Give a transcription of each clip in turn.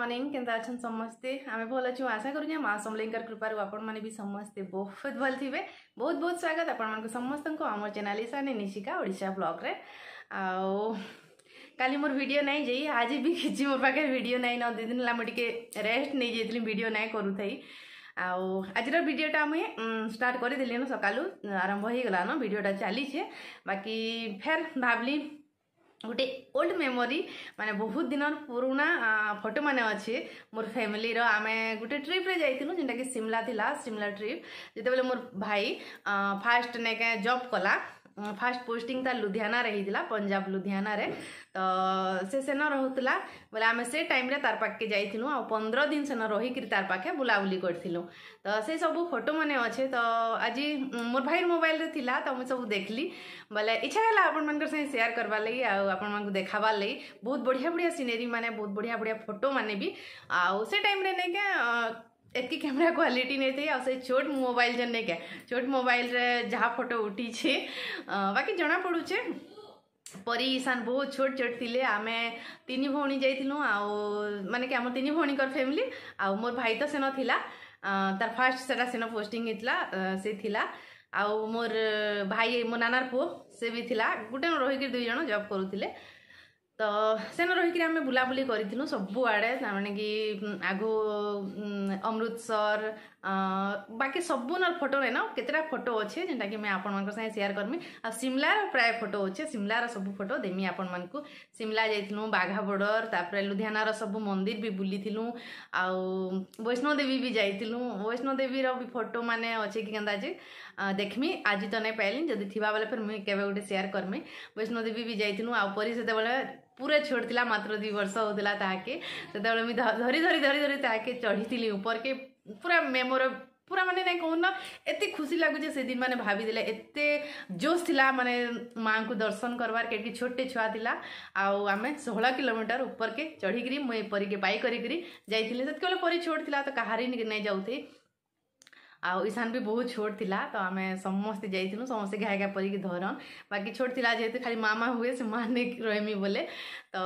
Morning Kenta अछन समस्ते आमे भल अच्छु आशा करूँ माँ समलेकर कृपार आपण मैंने भी समस्ते बहुत भल थे। बहुत बहुत स्वागत आपण समस्त को आम चैनल ईशान इशिका ओडिशा ब्लॉग रे काली मोर वीडियो नहीं जाई आज भी किसी मोर पाखे वीडियो नहीं न दिन ला मुझे रेस्ट नहीं जाइली वीडियो नहीं करू थई आज वीडियोटा मुझे स्टार्ट कर दिली न सकालू आरंभ हो गला न वीडियोटा चली छे बाकी फिर भावली गोटे ओल्ड मेमोरी माने बहुत दिन पुराना फोटो माने अच्छे मोर फैमिली रो आमे गोटे ट्रिप रे जाइतिनु जेंटा कि शिमला थिला शिमला ट्रिप जेते बेले मोर भाई फास्ट ने के जॉब कला फास्ट पोस्टिंग ता लुधियाना रही थिला पंजाब लुधियाना रे तो से सेन रहउतला बोले आमे से टाइम रे तार पाके जाइथिनु आ 15 दिन सेन रही कि तार पाके बुलाबुली करथिलु तो से सब फोटो माने अच्छे तो आज मोर भाई मोबाइल रे थिला तो मैं सब देखली बोले इच्छा है आपण मन से शेयर करबा लई आ आपण मन को देखाबा लई बहुत बढ़िया बढ़िया सीनरी माने बहुत बढ़िया बढ़िया फोटो माने भी आ से टाइम रे नै के एतकी कैमरा क्वालिटी नहीं थी से छोट मोबाइल जन नहीं क्या छोट मोबाइल रे जहाँ फोटो उठी छे बाकी जना पड़ुचे परी ईशान बहुत छोट छोट थिले आमे तीन भौणी जाइथिलु माने कि आम तीन भौणी कर फैमिली आ मोर भाई तो सेन थिला तार फास्ट सेटा सेन पोस्टिंग हितला से थिला आ मोर भाई मो नानार पुओ से भी थिला गुटे रही दुई जन जॉब करूथिले तो सेन रहीकि आम बुलाबुली करूँ सबू आड़े माने कि आगो अमृतसर बाकी सबू न फोटो रे न केतेटा फोटो अच्छे जेनटा कि मैं आपण मन संगे शेयर करमी आ शिमलार प्राय फोटो अच्छे शिमलार सब फोटो देमी आपण मन को शिमला जाइथिलु बाघा बॉर्डर तापर लुधियानार सब मंदिर भी बुलीथिलु आ वैष्णो देवी भी जाइथिलु वैष्णो देवी रो भी फोटो माने अच्छे कि केंदा जे देखमी आज तो नहीं पाइली जदि थिबा बेले फिर मुई केबे गोटे शेयर करमी वैष्णो देवी भी जाइथिलु आ परी सेते बेले पूरा छोट थिला मात्र 2 वर्ष होतिला ताके सेते बेले मी धरी धरी धरी धरी ताके चढ़ी ऊपर के पूरा मेमोरी पूरा माने नहीं कहूँ ना एते खुशी लगुचे से दिन माने भाभी दिले एते जोश थिला माने माँ को दर्शन करवार के छोटे छुआ थिला आउ आमे 16 किलोमीटर ऊपर के चढ़ी करी मुई परी के पाई करी करी जाइथिले सेते बेले परी छोट थिला तो कहारी नहीं जाउथे आ ईशान भी बहुत छोट थिला तो आमे समस्ते जाइथिलु समस्ते घाय घाय परी की धरन बाकी छोट थिला जेते खाली मामा हुए से माने रहमी बोले तो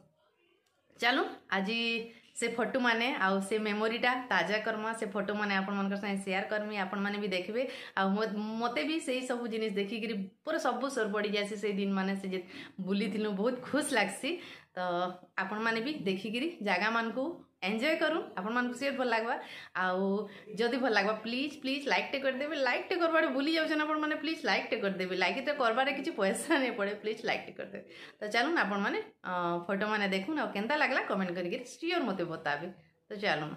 चलो आज से फोटो माने आउ से मेमोरीटा ताजा करमा से फोटो माने आपण मन संगे शेयर करमी आपण माने भी देखबे आ मते भी सही सब जिनिस देखि करी पूरा सब सोर पड़ी जासी से दिन माने से बुली थिलु बहुत खुश लागसी तो आपण माने भी देखि करी जागा मान को एंजॉय करूँ आपण मान से भल लगवा आउ जदि भल लगवा प्लीज प्लीज लाइक टे कर देबे लाइक टे करबारे भूली जाउछन आपण माने प्लीज लाइक टे कर देबे लाइक तो करबारे किछि पैसा नहीं पड़े प्लीज लाइक टे कर देबे तो चलो ना आपण माने फोटो माने देखुन आ केनता लागला कमेंट करके श्योर मते बताबे तो चलो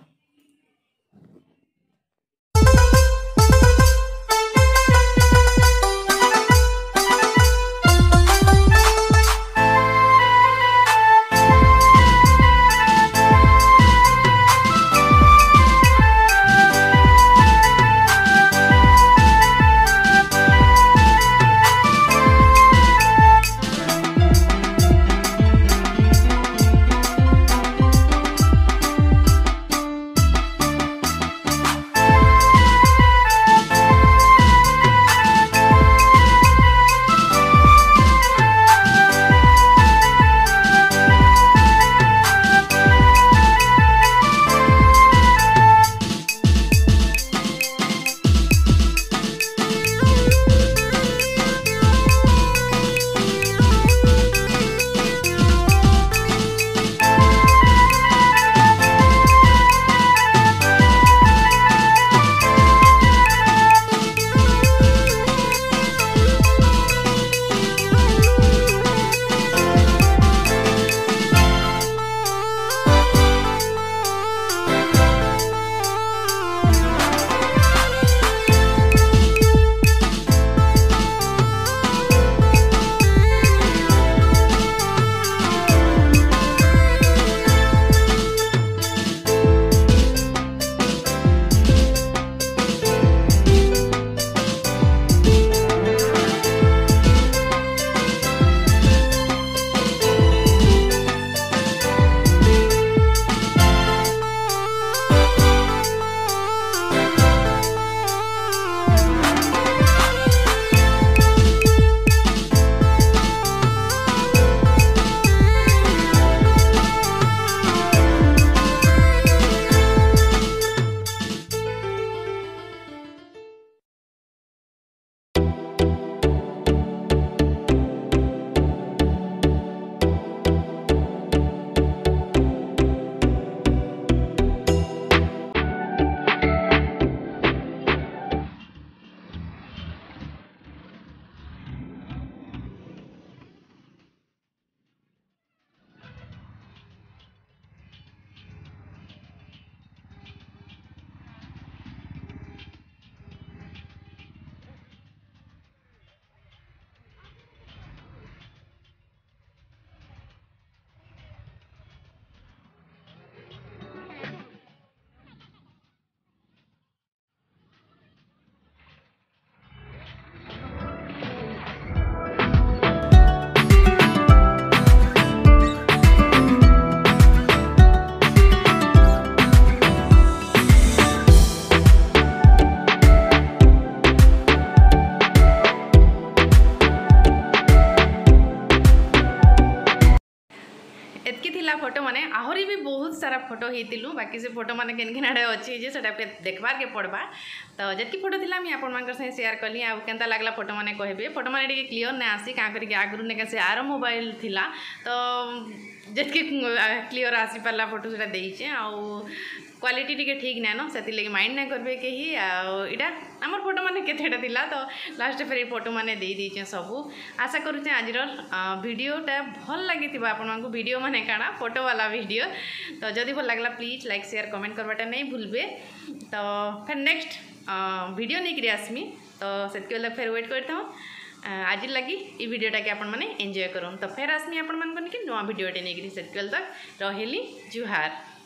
फोटो होइतिलु बाकी से फोटो माने केन केन आड़े अछि जे सेटा के देखबार के पड़बा तो जति फोटो थिला मी आपन मानकर से शेयर करली आ केनता लागला फोटो माने कहबे फोटो माने टिके क्लियर नै आसी का करी के आगरु ने के से आरो मोबाइल थिला तो जति क्लियर आसी परला फोटो सेटा देइचे आ क्वालिटी टिके ठीक नै न सेति लगे माइंड नै करबे के ही इडा हमर फोटो माने केतेटा थिला तो लास्ट फेर फोटो माने दे दीचे सब आशा करूचे आज वीडियोटा भल लगी आपन को वीडियो माने काना फोटो वाला वीडियो तो जदि भल लागला प्लीज लाइक शेयर कमेंट करवाटा नहीं भूलबे तो फिर नेक्स्ट वीडियो नहीं करी आसमी तो से फिर वेट करता हूँ आज लगी ये वीडियोटा के आपण मैंने एंजॉय करूँ तो फिर आसमी आपण मान नुआ वीडियोटे नहीं से तक रही जुहार।